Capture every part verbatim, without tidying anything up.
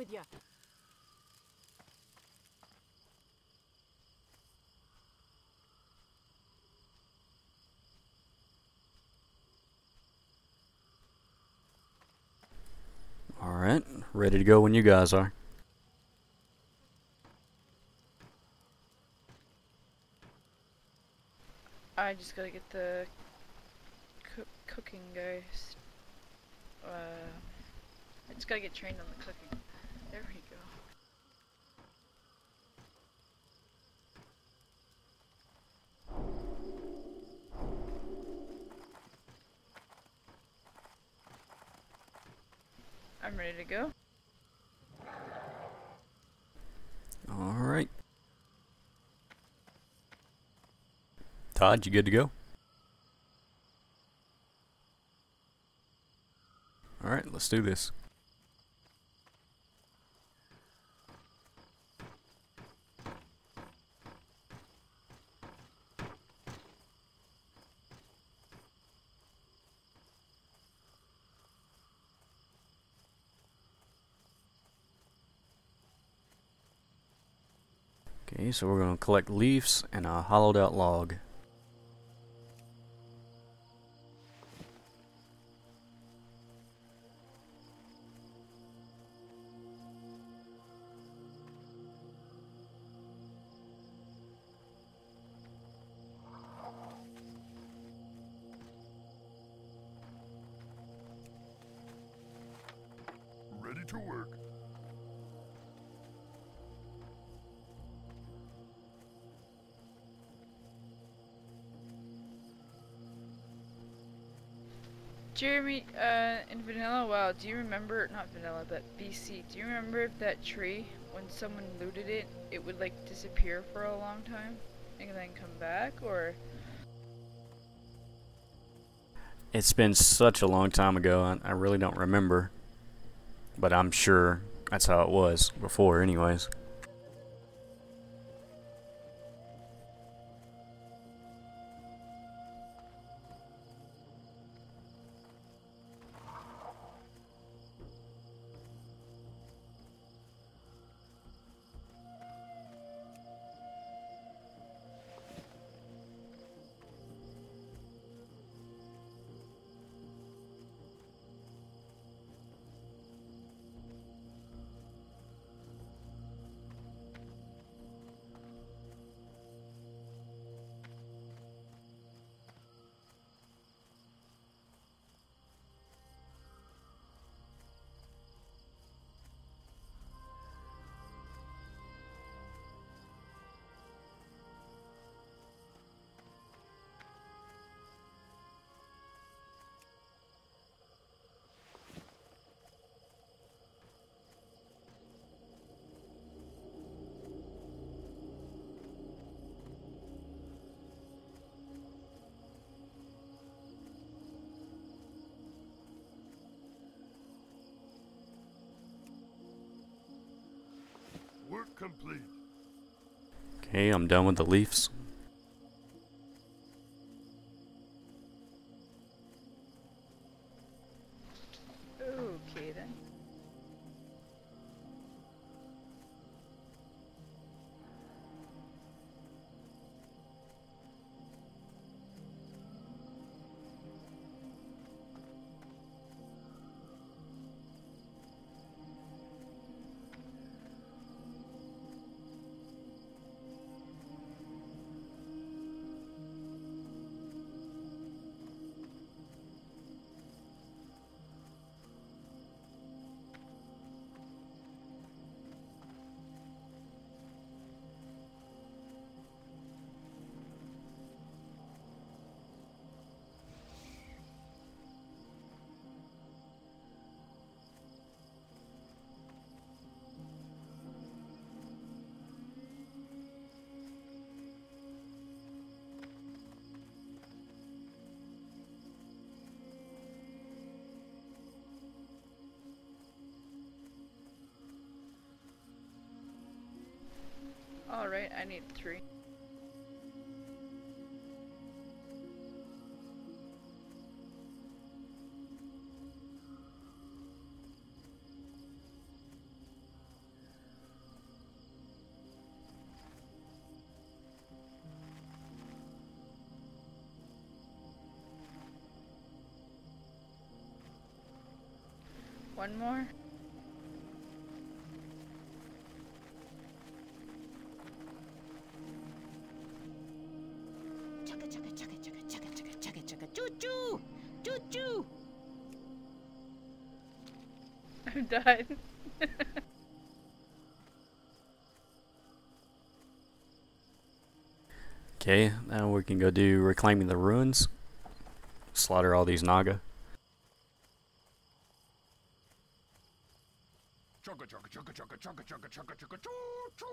with you. Alright, ready to go when you guys are. I just gotta get the cook cooking guys. Uh, I just gotta get trained on the cooking. There we go. I'm ready to go. Alright. Todd, you good to go? Alright, let's do this. Okay, so we're going to collect leaves and a hollowed out log. Ready to work. Jeremy, uh, in vanilla WoW, do you remember, not vanilla, but B C, do you remember if that tree, when someone looted it, it would like disappear for a long time and then come back, or? It's been such a long time ago, I, I really don't remember. But I'm sure that's how it was before anyways. Work complete. Okay, I'm done with the leaves. Okay then. Alright, I need three. One more? Chugga chugga chugga chugga chugga chugga chugga chugga choo choo choo choo. I'm done. Okay, now we can go do reclaiming the ruins. Slaughter all these Naga. Chugga chugga chugga chugga chugga chugga chugga chugga choo choo.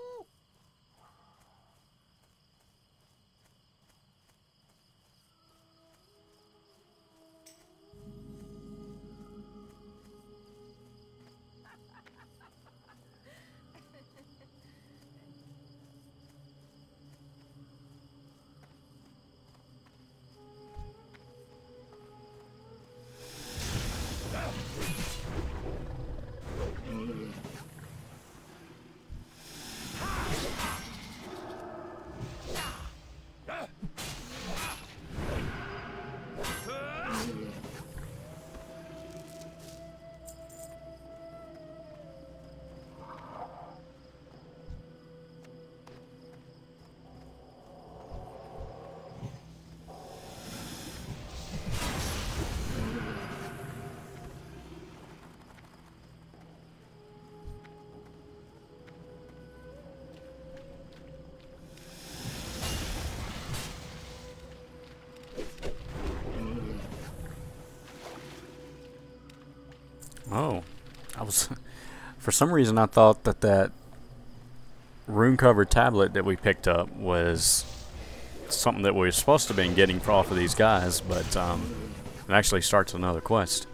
Oh, I was for some reason I thought that that rune covered tablet that we picked up was something that we were supposed to have been getting off of these guys, but um, it actually starts another quest.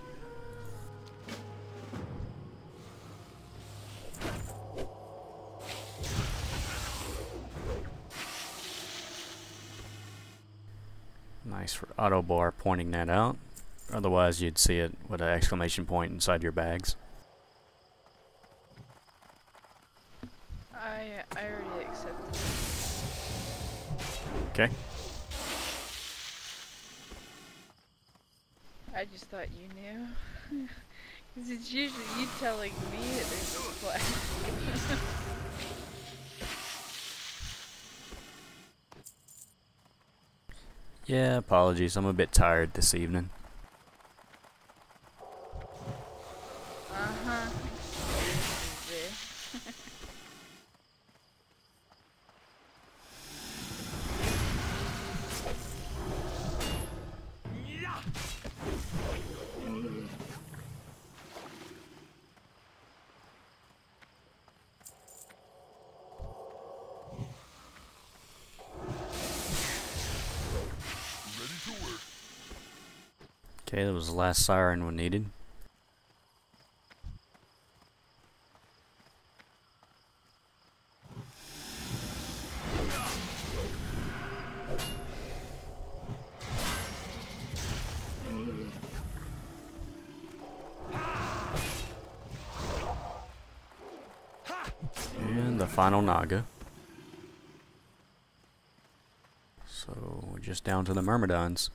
Nice for auto bar pointing that out. Otherwise, you'd see it with an exclamation point inside your bags. I I already accepted it. Okay. I just thought you knew. Because it's usually you telling me that there's a quest. Yeah, apologies. I'm a bit tired this evening. Uh-huh. Okay, that was the last siren we needed. And the final Naga. So we're just down to the Myrmidons.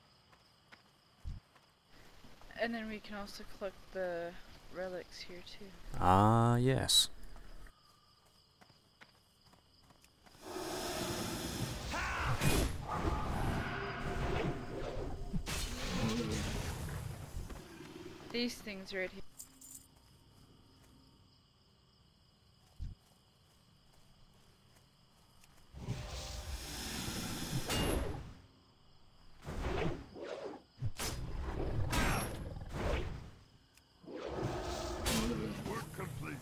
And then we can also collect the relics here too. Ah, yes. These things right here. Work complete.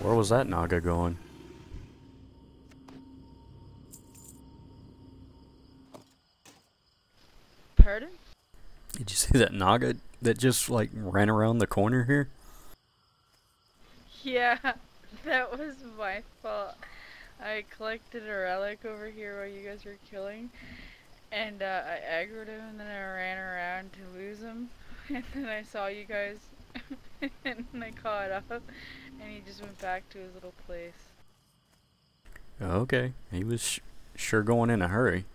Where was that Naga going? Pardon? Did you see that Naga that just like ran around the corner here? Yeah, that was my fault. I collected a relic over here while you guys were killing, and uh, I aggroed him, and then I ran around to lose him, and then I saw you guys, and I caught up, and he just went back to his little place. Okay, he was sh sure going in a hurry.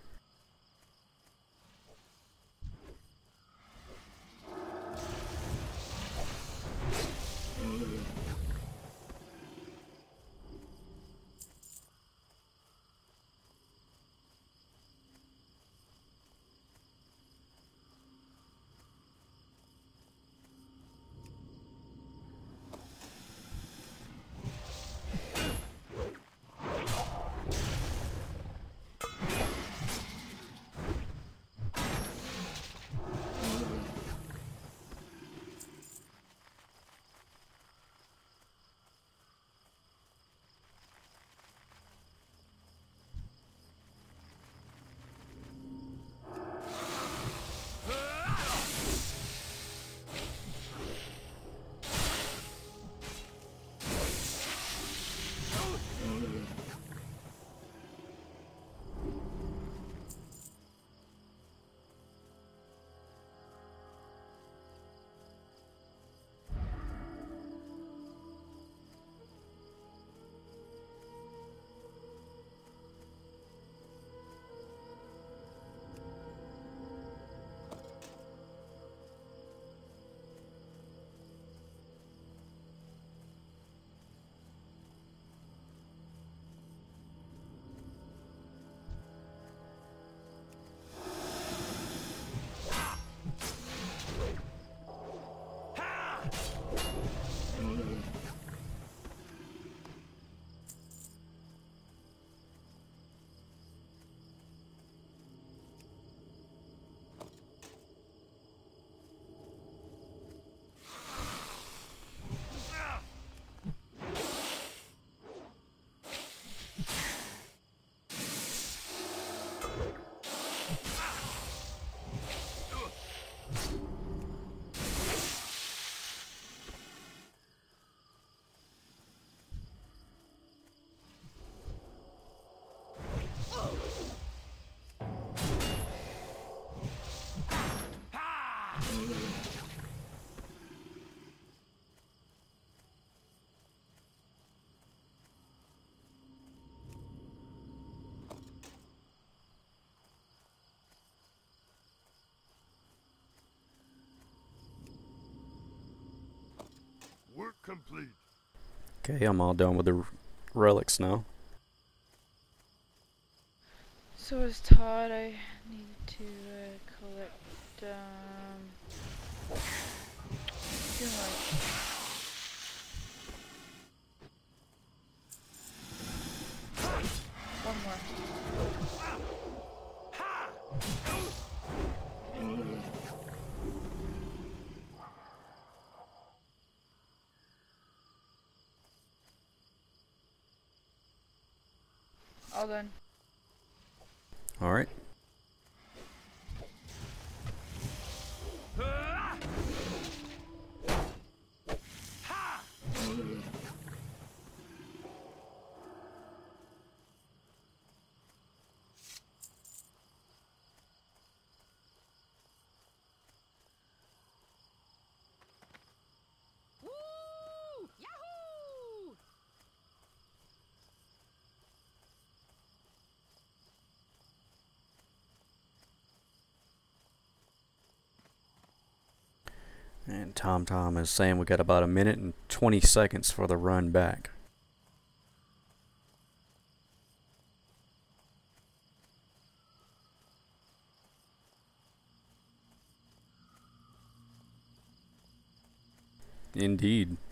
Work complete. Okay, I'm all done with the r relics now. So as Todd, I need to uh, collect, um, too much. One more. All done. All right. Woo! Yahoo! And Tom Tom is saying we got about a minute and twenty seconds for the run back. Indeed.